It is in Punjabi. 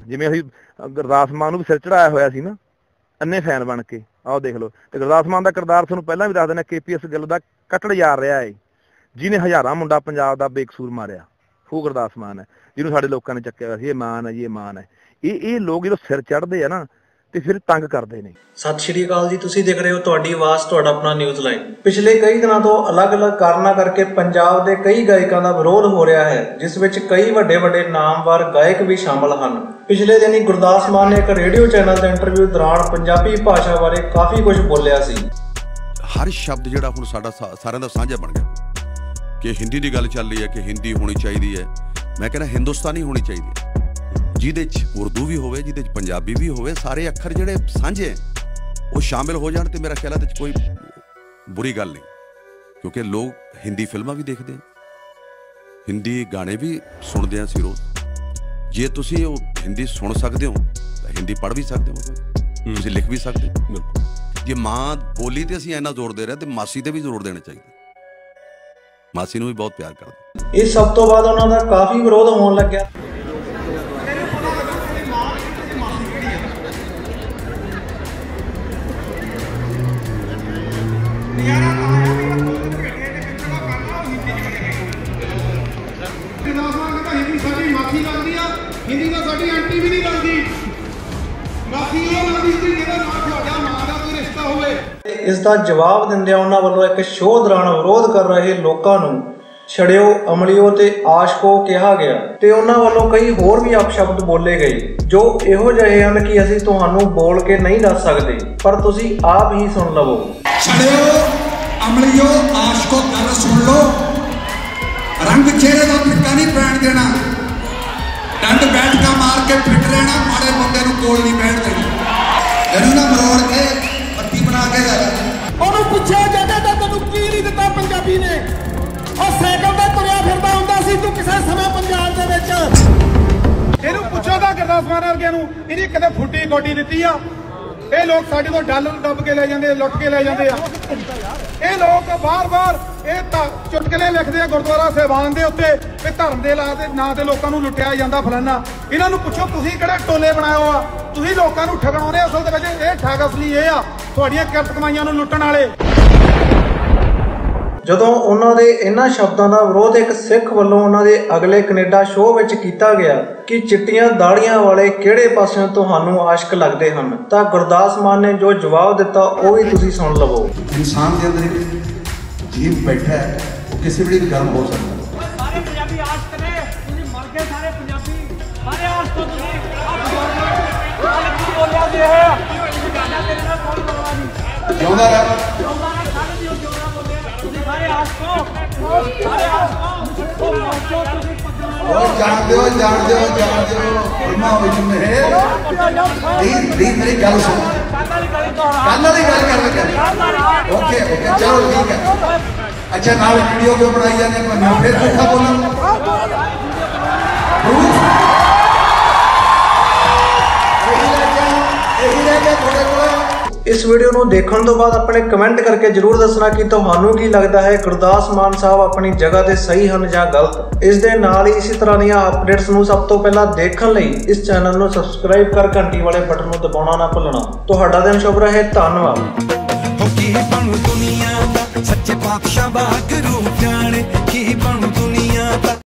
ਜਿਵੇਂ ਅਸੀਂ ਗੁਰਦਾਸ ਮਾਨ ਨੂੰ ਵੀ ਸਿਰ ਚੜਾਇਆ ਹੋਇਆ ਸੀ ਨਾ ਅੰਨੇ ਫੈਨ ਬਣ ਕੇ। ਆਓ ਦੇਖ ਲਓ। ਤੇ ਗੁਰਦਾਸ ਮਾਨ ਦਾ ਕਿਰਦਾਰ ਤੁਹਾਨੂੰ ਪਹਿਲਾਂ ਵੀ ਦੱਸ ਦਿੰਦਾ, KPS ਗਿੱਲ ਦਾ ਕੱਟੜ ਯਾਰ ਰਿਹਾ ਹੈ, ਜਿਹਨੇ ਹਜ਼ਾਰਾਂ ਮੁੰਡਾ ਪੰਜਾਬ ਦਾ ਬੇਕਸੂਰ ਮਾਰਿਆ। ਉਹ ਗੁਰਦਾਸ ਮਾਨ ਹੈ, ਜਿਹਨੂੰ ਸਾਡੇ ਲੋਕਾਂ ਨੇ ਚੱਕਿਆ ਹੋਇਆ ਸੀ। ਇਹ ਮਾਨ ਹੈ ਜੀ, ਇਹ ਮਾਨ ਹੈ। ਇਹ ਲੋਕ ਜਦੋਂ ਸਿਰ ਚੜ੍ਹਦੇ ਆ ਨਾ ਤੇ ਫਿਰ ਤੰਗ ਕਰਦੇ ਨੇ। ਸਤਿ ਸ਼੍ਰੀ ਅਕਾਲ ਜੀ, ਤੁਸੀਂ ਦੇਖ ਰਹੇ ਹੋ ਤੁਹਾਡੀ ਆਵਾਜ਼, ਤੁਹਾਡਾ ਆਪਣਾ ਨਿਊਜ਼ ਲਾਈਨ। ਪਿਛਲੇ ਕਈ ਦਿਨਾਂ ਤੋਂ ਅਲੱਗ-ਅਲੱਗ ਕਾਰਨਾਂ ਕਰਕੇ ਪੰਜਾਬ ਦੇ ਕਈ ਗਾਇਕਾਂ ਦਾ ਵਿਰੋਧ ਹੋ ਰਿਹਾ ਹੈ, ਜਿਸ ਵਿੱਚ ਕਈ ਵੱਡੇ ਨਾਮਵਰ ਗਾਇਕ ਵੀ ਸ਼ਾਮਲ ਹਨ। ਪਿਛਲੇ ਦਿਨੀ ਗੁਰਦਾਸ ਮਾਨ ਨੇ ਇੱਕ ਰੇਡੀਓ ਚੈਨਲ ਦੇ ਇੰਟਰਵਿਊ ਦੌਰਾਨ ਪੰਜਾਬੀ ਭਾਸ਼ਾ ਬਾਰੇ ਕਾਫੀ ਕੁਝ ਬੋਲਿਆ ਸੀ। ਹਰ ਸ਼ਬਦ ਜਿਹੜਾ ਹੁਣ ਸਾਡਾ ਸਾਰਿਆਂ ਦਾ ਸਾਂਝਾ ਬਣ ਗਿਆ ਕਿ ਹਿੰਦੀ ਦੀ ਗੱਲ ਚੱਲ ਰਹੀ ਹੈ ਕਿ ਹਿੰਦੀ ਹੋਣੀ ਚਾਹੀਦੀ ਹੈ। ਮੈਂ ਕਹਿੰਦਾ ਹਿੰਦੁਸਤਾਨੀ ਹੋਣੀ ਚਾਹੀਦੀ ਹੈ, ਜਿਹਦੇ 'ਚ ਉਰਦੂ ਵੀ ਹੋਵੇ, ਜਿਹਦੇ 'ਚ ਪੰਜਾਬੀ ਵੀ ਹੋਵੇ। ਸਾਰੇ ਅੱਖਰ ਜਿਹੜੇ ਸਾਂਝੇ ਉਹ ਸ਼ਾਮਿਲ ਹੋ ਜਾਣ ਤੇ ਮੇਰਾ ਖਿਆਲ ਹੈ ਕੋਈ ਬੁਰੀ ਗੱਲ ਨਹੀਂ, ਕਿਉਂਕਿ ਲੋਕ ਹਿੰਦੀ ਫਿਲਮਾਂ ਵੀ ਦੇਖਦੇ ਆ, ਹਿੰਦੀ ਗਾਣੇ ਵੀ ਸੁਣਦੇ ਆ ਅਸੀਂ ਰੋਜ਼। ਜੇ ਤੁਸੀਂ ਉਹ ਹਿੰਦੀ ਸੁਣ ਸਕਦੇ ਹੋ ਤਾਂ ਹਿੰਦੀ ਪੜ੍ਹ ਵੀ ਸਕਦੇ ਹੋ, ਤੁਸੀਂ ਲਿਖ ਵੀ ਸਕਦੇ ਹੋ। ਬਿਲਕੁਲ। ਜੇ ਮਾਂ ਬੋਲੀ ਤੇ ਅਸੀਂ ਇੰਨਾ ਜ਼ੋਰ ਦੇ ਰਹੇ ਤੇ ਮਾਸੀ ਤੇ ਵੀ ਜ਼ੋਰ ਦੇਣਾ ਚਾਹੀਦਾ। ਮਾਸੀ ਨੂੰ ਵੀ ਬਹੁਤ ਪਿਆਰ ਕਰਦੇ। ਇਸ ਸਭ ਤੋਂ ਬਾਅਦ ਉਹਨਾਂ ਦਾ ਕਾਫੀ ਵਿਰੋਧ ਹੋਣ ਲੱਗਿਆ। हिंदी का साडी आंटी भी नहीं लगती, बाकी ये लगती कि जेदा नाम ਤੁਹਾਡਾ ਮਾਂ ਦਾ ਕੋਈ ਰਿਸ਼ਤਾ ਹੋਵੇ। ਇਸ ਦਾ ਜਵਾਬ ਦਿੰਦਿਆਂ ਉਹਨਾਂ ਵੱਲੋਂ ਇੱਕ ਸ਼ੋਅ ਦੌਰਾਨ ਵਿਰੋਧ ਕਰ ਰਹੇ ਲੋਕਾਂ ਨੂੰ ਛੜਿਓ, ਅਮਲੀਓ ਤੇ ਆਸ਼ਕੋ ਕਿਹਾ ਗਿਆ ਤੇ ਉਹਨਾਂ ਵੱਲੋਂ ਕਈ ਹੋਰ ਵੀ ਅਪਸ਼ਬਦ ਬੋਲੇ ਗਏ, ਜੋ ਇਹੋ ਜਿਹੇ ਹਨ ਕਿ ਅਸੀਂ ਤੁਹਾਨੂੰ ਬੋਲ ਕੇ ਨਹੀਂ ਦੱਸ ਸਕਦੇ, ਪਰ ਤੁਸੀਂ ਆਪ ਹੀ ਸੁਣ ਲਵੋ। ਛੜਿਓ, ਅਮਲੀਓ, ਆਸ਼ਕੋ, ਗੱਲ ਸੁਣ ਲਓ। ਰੰਗ ਚਿਹਰੇ ਦਾ ਫਿੱਕਾ ਨਹੀਂ ਪੈਣ ਦੇਣਾ, ਡੰਡ ਬੈਠਕਾ ਮਾਰ ਕੇ ਫਿੱਟ ਰਹਿਣਾ, ਮਾੜੇ ਬੰਦੇ ਨੂੰ ਕੋਲ ਨਹੀਂ ਬੈਠ ਦੇਣਾ। ਇਹਨੂੰ ਨਾ ਮਰੋੜ ਕੇ ਪੱਟੀ ਬਣਾ ਕੇ ਲੈ। ਉਹਨੂੰ ਪੁੱਛਿਆ ਜਾਂਦਾ ਤਾਂ ਤੈਨੂੰ ਕੀ ਨਹੀਂ ਦਿੱਤਾ ਪੰਜਾਬੀ ਨੇ? ਉਹ ਸਾਈਕਲ ਤੇ ਤੁਰਿਆ ਫਿਰਦਾ ਹੁੰਦਾ ਸੀ ਤੂੰ ਕਿਸੇ ਸਮੇਂ ਪੰਜਾਬ ਦੇ ਵਿੱਚ। ਇਹਨੂੰ ਪੁੱਛੋ ਤਾਂ ਗੁਰਦਾਸ ਮਾਨ ਵਰਗਿਆਂ ਨੂੰ ਇਹਦੀ ਕਦੇ ਫੁੱਟੀ ਗੋਡੀ ਦਿੱਤੀ ਆ? ਇਹ ਲੋਕ ਸਾਡੇ ਤੋਂ ਡਾਲਰ ਦੱਬ ਕੇ ਲੈ ਜਾਂਦੇ, ਲੁੱਟ ਕੇ ਲੈ ਜਾਂਦੇ ਆ। ਇਹ ਲੋਕ ਬਾਰ-ਬਾਰ ਇਹ ਚੁਟਕਲੇ ਲਿਖਦੇ ਆ ਗੁਰਦੁਆਰਾ ਸਾਹਿਬਾਨ ਦੇ ਉੱਤੇ ਵੀ ਧਰਮ ਦੇ ਨਾਂ ਤੇ ਲੋਕਾਂ ਨੂੰ ਲੁੱਟਿਆ ਜਾਂਦਾ ਫਲਾਨਾ। ਇਹਨਾਂ ਨੂੰ ਪੁੱਛੋ ਤੁਸੀਂ ਕਿਹੜੇ ਟੋਲੇ ਬਣਾਇਓ ਆ? ਤੁਸੀਂ ਲੋਕਾਂ ਨੂੰ ਠਗਣਾਉਂਦੇ। ਅਸਲ ਦੇ ਵਿੱਚ ਇਹ ਠੱਗ ਅਸਲੀ ਇਹ ਆ, ਤੁਹਾਡੀਆਂ ਕਿਰਤ ਕਮਾਈਆਂ ਨੂੰ ਲੁੱਟਣ ਵਾਲੇ। ਜਦੋਂ ਉਹਨਾਂ ਦੇ ਇਹਨਾਂ ਸ਼ਬਦਾਂ ਦਾ ਵਿਰੋਧ ਇੱਕ ਸਿੱਖ ਵੱਲੋਂ ਉਹਨਾਂ ਦੇ ਅਗਲੇ ਕੈਨੇਡਾ ਸ਼ੋਅ ਵਿੱਚ ਕੀਤਾ ਗਿਆ ਕਿ ਚਿੱਟੀਆਂ ਦਾੜੀਆਂ ਵਾਲੇ ਕਿਹੜੇ ਪਾਸਿਓਂ ਤੁਹਾਨੂੰ ਆਸ਼ਕ ਲੱਗਦੇ ਹਨ, ਤਾਂ ਗੁਰਦਾਸ ਮਾਨ ਨੇ ਜੋ ਜਵਾਬ ਦਿੱਤਾ ਉਹ ਵੀ ਤੁਸੀਂ ਸੁਣ ਲਵੋ। ਇਨਸਾਨ ਦੇ ਅੰਦਰ ਇੱਕ ਜੀਵ ਬੈਠਾ ਹੈ, ਉਹ ਕਿਸੇ ਵੀ ਗਰਮ ਹੋ ਸਕਦਾ। ਸਾਰੇ ਪੰਜਾਬੀ ਆਸ਼ਕ ਨੇ, ਤੁਸੀਂ ਮਰ ਗਏ ਸਾਰੇ ਪੰਜਾਬੀ, ਸਾਰੇ ਆਸ਼ਕ ਹੋ ਤੁਸੀਂ। ਬੋਲਿਆ ਜੀ ਇਹ ਗਾਣਾ ਤੇਰੇ ਨਾਲ ਕੌਣ ਬੋਲਵਾ ਨਹੀਂ ਜਿਉਂਦਾ ਰਹਿ। ਜਾਣਦੇ ਹੋ ਉਹਨਾਂ ਵਿੱਚ ਮੇਰੀ ਗੱਲ ਸੁਣ। ਕੱਲ ਵਾਲੀ ਗੱਲ ਕਰ ਲੱਗੇ। ਓਕੇ ਚਲੋ ਠੀਕ ਹੈ। ਅੱਛਾ ਨਾਲ ਵੀਡੀਓ ਕਿਉਂ ਬਣਾਈ ਜਾਂਦੇ? ਮੈਂ ਫਿਰ ਪੁੱਠਾ ਬੋਲਾਂ? ਇਸ ਵੀਡੀਓ ਨੂੰ ਦੇਖਣ ਤੋਂ ਬਾਅਦ ਆਪਣੇ ਕਮੈਂਟ ਕਰਕੇ ਜਰੂਰ ਦੱਸਣਾ ਕਿ ਤੁਹਾਨੂੰ ਕੀ ਲੱਗਦਾ ਹੈ, ਗੁਰਦਾਸ ਮਾਨ ਸਾਹਿਬ ਆਪਣੀ ਜਗ੍ਹਾ ਤੇ ਸਹੀ ਹਨ ਜਾਂ ਗਲਤ। ਇਸ ਦੇ ਨਾਲ ਹੀ ਇਸੇ ਤਰ੍ਹਾਂ ਦੀਆਂ ਅਪਡੇਟਸ ਨੂੰ ਸਭ ਤੋਂ ਪਹਿਲਾਂ ਦੇਖਣ ਲਈ ਇਸ ਚੈਨਲ ਨੂੰ ਸਬਸਕ੍ਰਾਈਬ ਕਰ ਘੰਟੀ ਵਾਲੇ ਬਟਨ ਨੂੰ ਦਬਾਉਣਾ ਨਾ ਭੁੱਲਣਾ। ਤੁਹਾਡਾ ਦਿਨ ਸ਼ੁਭ ਰਹੇ। ਧੰਨਵਾਦ। ਸੱਚੇ ਪਾਤਸ਼ਾਹ ਵਾਹਿਗੁਰੂ ਜਾਣੇ ਕੀ ਬਣੂ ਦੁਨੀਆ ਦਾ।